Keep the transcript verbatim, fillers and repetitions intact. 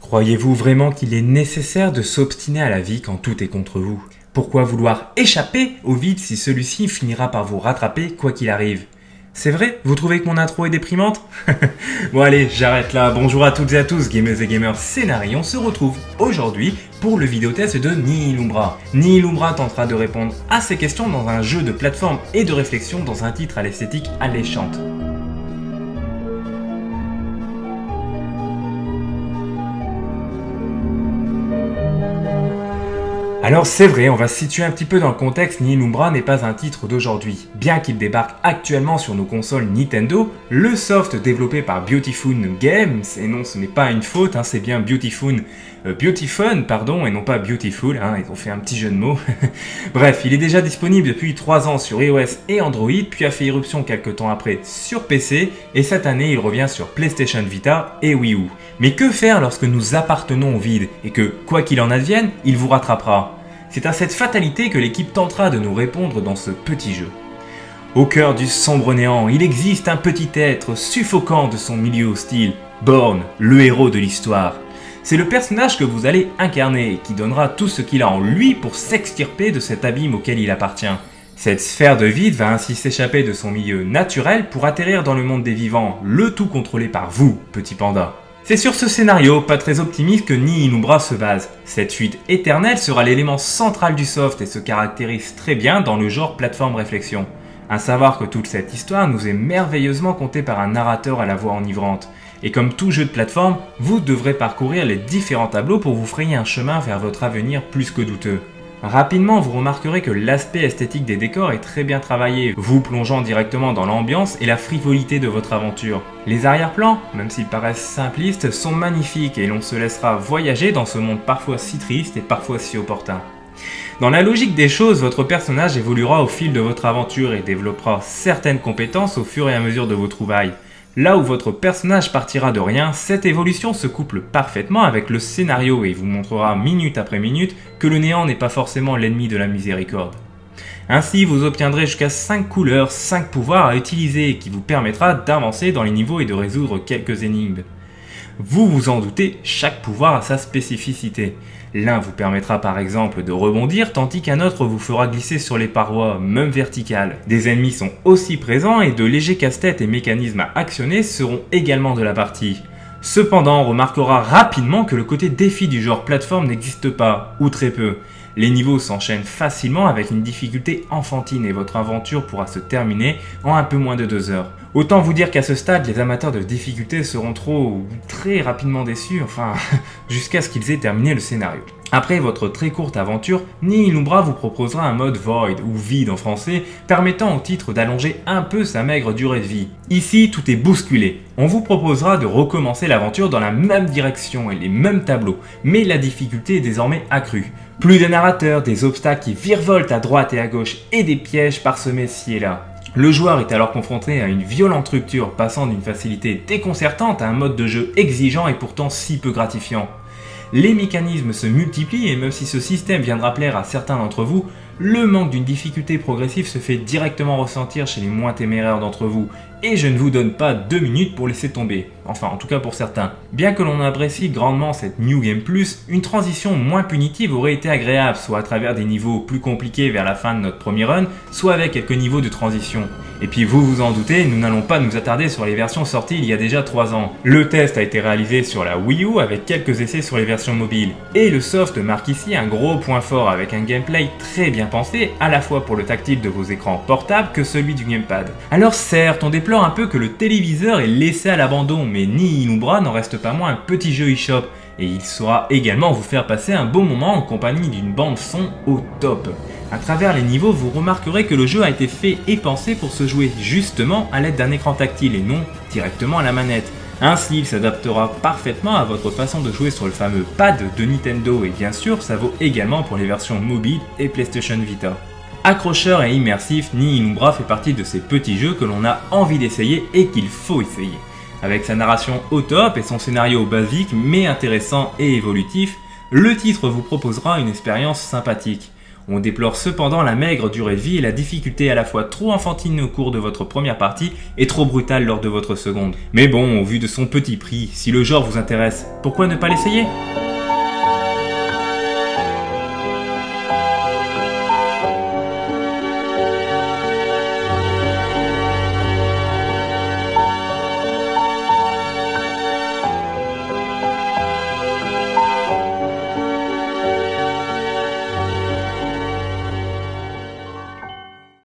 Croyez-vous vraiment qu'il est nécessaire de s'obstiner à la vie quand tout est contre vous? Pourquoi vouloir échapper au vide si celui-ci finira par vous rattraper quoi qu'il arrive? C'est vrai? Vous trouvez que mon intro est déprimante? Bon allez, j'arrête là. Bonjour à toutes et à tous, gamers et gamers scénarii. On se retrouve aujourd'hui pour le vidéotest de Nihilumbra. Nihilumbra tentera de répondre à ces questions dans un jeu de plateforme et de réflexion dans un titre à l'esthétique alléchante. Alors c'est vrai, on va se situer un petit peu dans le contexte, Nihilumbra n'est pas un titre d'aujourd'hui. Bien qu'il débarque actuellement sur nos consoles Nintendo, le soft développé par Beautiful Games, et non ce n'est pas une faute, hein, c'est bien Beautiful, euh, Beautiful pardon, et non pas Beautiful, hein, ils ont fait un petit jeu de mots. Bref, il est déjà disponible depuis trois ans sur iOS et Android, puis a fait irruption quelques temps après sur P C, et cette année il revient sur PlayStation Vita et Wii U. Mais que faire lorsque nous appartenons au vide, et que, quoi qu'il en advienne, il vous rattrapera? C'est à cette fatalité que l'équipe tentera de nous répondre dans ce petit jeu. Au cœur du sombre néant, il existe un petit être suffocant de son milieu hostile, Born, le héros de l'histoire. C'est le personnage que vous allez incarner et qui donnera tout ce qu'il a en lui pour s'extirper de cet abîme auquel il appartient. Cette sphère de vide va ainsi s'échapper de son milieu naturel pour atterrir dans le monde des vivants, le tout contrôlé par vous, petit panda. C'est sur ce scénario, pas très optimiste, que Nihilumbra se base. Cette fuite éternelle sera l'élément central du soft et se caractérise très bien dans le genre plateforme réflexion. À savoir que toute cette histoire nous est merveilleusement contée par un narrateur à la voix enivrante. Et comme tout jeu de plateforme, vous devrez parcourir les différents tableaux pour vous frayer un chemin vers votre avenir plus que douteux. Rapidement, vous remarquerez que l'aspect esthétique des décors est très bien travaillé, vous plongeant directement dans l'ambiance et la frivolité de votre aventure. Les arrière-plans, même s'ils paraissent simplistes, sont magnifiques et l'on se laissera voyager dans ce monde parfois si triste et parfois si opportun. Dans la logique des choses, votre personnage évoluera au fil de votre aventure et développera certaines compétences au fur et à mesure de vos trouvailles. Là où votre personnage partira de rien, cette évolution se couple parfaitement avec le scénario et vous montrera minute après minute que le néant n'est pas forcément l'ennemi de la miséricorde. Ainsi, vous obtiendrez jusqu'à cinq couleurs, cinq pouvoirs à utiliser qui vous permettra d'avancer dans les niveaux et de résoudre quelques énigmes. Vous vous en doutez, chaque pouvoir a sa spécificité. L'un vous permettra par exemple de rebondir, tandis qu'un autre vous fera glisser sur les parois, même verticales. Des ennemis sont aussi présents et de légers casse-têtes et mécanismes à actionner seront également de la partie. Cependant, on remarquera rapidement que le côté défi du genre plateforme n'existe pas, ou très peu. Les niveaux s'enchaînent facilement avec une difficulté enfantine et votre aventure pourra se terminer en un peu moins de deux heures. Autant vous dire qu'à ce stade, les amateurs de difficulté seront trop ou très rapidement déçus, enfin, jusqu'à ce qu'ils aient terminé le scénario. Après votre très courte aventure, Nihilumbra vous proposera un mode Void, ou vide en français, permettant au titre d'allonger un peu sa maigre durée de vie. Ici, tout est bousculé. On vous proposera de recommencer l'aventure dans la même direction et les mêmes tableaux, mais la difficulté est désormais accrue. Plus de narrateurs, des obstacles qui virevoltent à droite et à gauche et des pièges parsemés ci et là. Le joueur est alors confronté à une violente rupture passant d'une facilité déconcertante à un mode de jeu exigeant et pourtant si peu gratifiant. Les mécanismes se multiplient et même si ce système viendra plaire à certains d'entre vous, le manque d'une difficulté progressive se fait directement ressentir chez les moins téméraires d'entre vous. Et je ne vous donne pas deux minutes pour laisser tomber. Enfin, en tout cas pour certains. Bien que l'on apprécie grandement cette New Game Plus, une transition moins punitive aurait été agréable, soit à travers des niveaux plus compliqués vers la fin de notre premier run, soit avec quelques niveaux de transition. Et puis vous vous en doutez, nous n'allons pas nous attarder sur les versions sorties il y a déjà trois ans. Le test a été réalisé sur la Wii U avec quelques essais sur les versions mobiles. Et le soft marque ici un gros point fort avec un gameplay très bien pensé, à la fois pour le tactile de vos écrans portables que celui du gamepad. Alors certes, on déplore un peu que le téléviseur est laissé à l'abandon, mais Nihilumbra n'en reste pas moins un petit jeu eShop, et il saura également vous faire passer un bon moment en compagnie d'une bande son au top. À travers les niveaux, vous remarquerez que le jeu a été fait et pensé pour se jouer justement à l'aide d'un écran tactile et non directement à la manette. Ainsi, il s'adaptera parfaitement à votre façon de jouer sur le fameux pad de Nintendo et bien sûr, ça vaut également pour les versions mobiles et PlayStation Vita. Accrocheur et immersif, Nihilumbra fait partie de ces petits jeux que l'on a envie d'essayer et qu'il faut essayer. Avec sa narration au top et son scénario basique mais intéressant et évolutif, le titre vous proposera une expérience sympathique. On déplore cependant la maigre durée de vie et la difficulté à la fois trop enfantine au cours de votre première partie et trop brutale lors de votre seconde. Mais bon, au vu de son petit prix, si le genre vous intéresse, pourquoi ne pas l'essayer ?